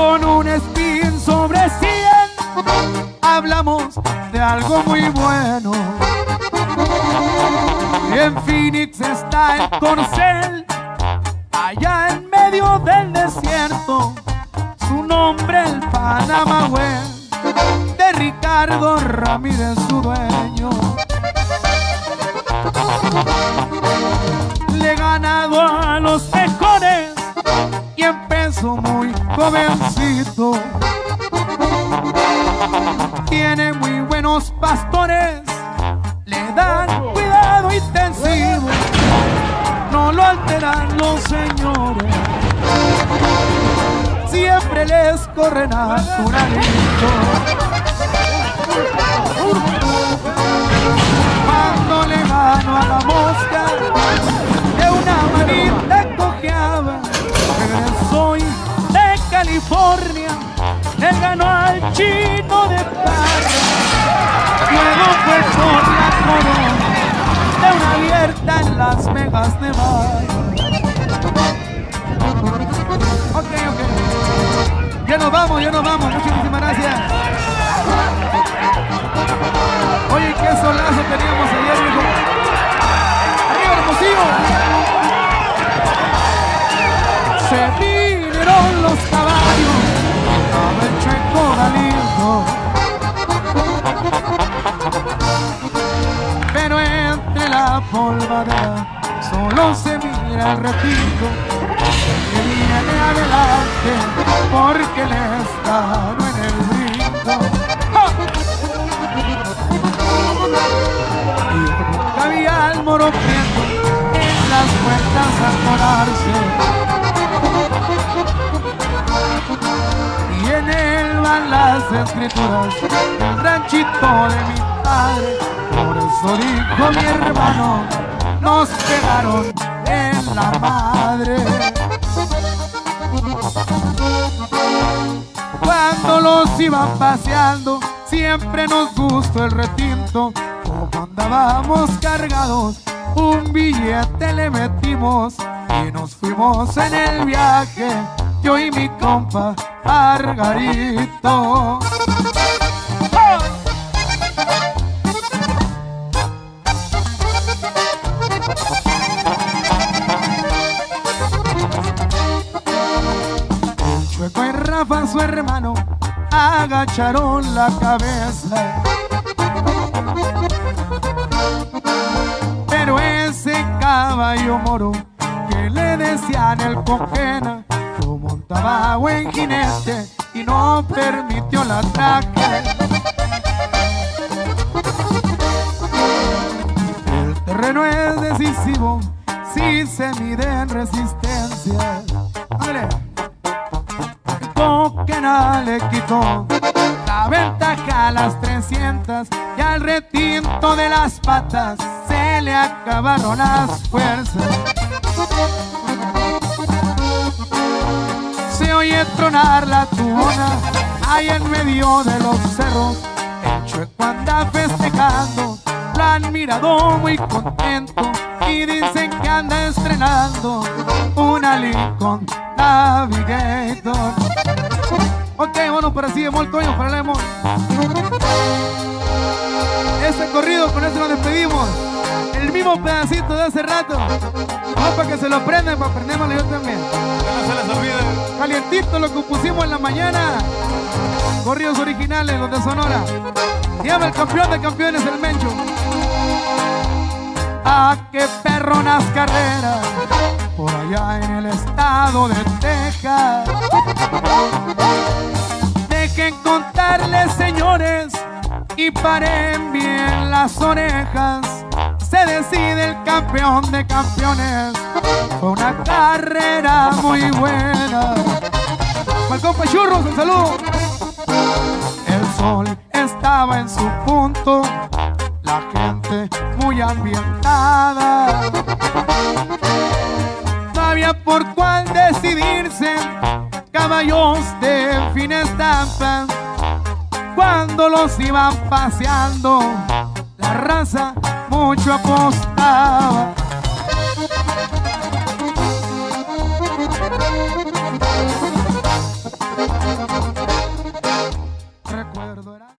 con un spin sobre 100 hablamos de algo muy bueno. En Phoenix está el corcel, allá en medio del desierto. Su nombre el Panama Güey, de Ricardo Ramírez su dueño. Le he ganado a los mejores y empezó muy jovencito. Tiene muy buenos pastores, le dan cuidado intensivo, no lo alteran los señores, siempre les corre naturalito. Cuando le gano a la mosca, de una manita cojeaba, soy de California, le ganó al chino de Parra. Luego fue por la corona de una abierta en Las Vegas, Nevada. Ok. Ya nos vamos, muchísimas gracias. Oye, qué solazo teníamos ayer, hijo. ¡Arriba, Hermosillo! Se vinieron los caballos, estaba el Checo Galindo. Pero entre la polvadera solo se mira el retinto que viene adelante porque le está en el brinco. Y había el moro prieto en las puertas a colarse. Y en él van las escrituras del ranchito de mi padre. Por eso dijo mi hermano, nos pegaron en la madre. Cuando los iban paseando, siempre nos gustó el retinto. Como andábamos cargados, un billete le metimos y nos fuimos en el viaje, yo y mi compa Margarito. Chueco y Rafa, su hermano, agacharon la cabeza. Pero ese caballo moro que le decían el Cojena, lo montaba buen jinete y no permitió la traje. El terreno es decisivo si se mide en resistencia. ¡Ándale! Coquena le quitó la ventaja a las 300 y al retinto de las patas se le acabaron las fuerzas. Se oye tronar la tubona ahí en medio de los cerros. El Chueco anda festejando, lo han mirado muy contento y dicen que anda estrenando una Lincoln Navigator. Ok, bueno, para así de molto años para Lemon. Este corrido, con este nos despedimos. El mismo pedacito de hace rato. Vamos para que se lo aprendan, para aprendérmelo yo también. Que no se les olvide. Calientito lo que pusimos en la mañana. Corridos originales, los de Sonora. Se llama el campeón de campeones, el Mencho. ¡Ah, qué perronas carreras! Por allá en el estado de Texas. Dejen contarles, señores, y paren bien las orejas. Se decide el campeón de campeones. Fue una carrera muy buena. Para el compa Churros, un saludo. El sol estaba en su punto, la gente muy ambientada. No había por cuál decidirse, caballos de fin estampa. Cuando los iban paseando, la raza mucho apostaba.